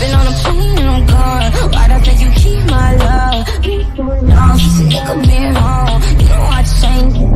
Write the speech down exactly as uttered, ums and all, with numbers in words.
hopping on a plane and I'm gone. Why'd I think you keep my love? I'm sick of being home. You know I changed.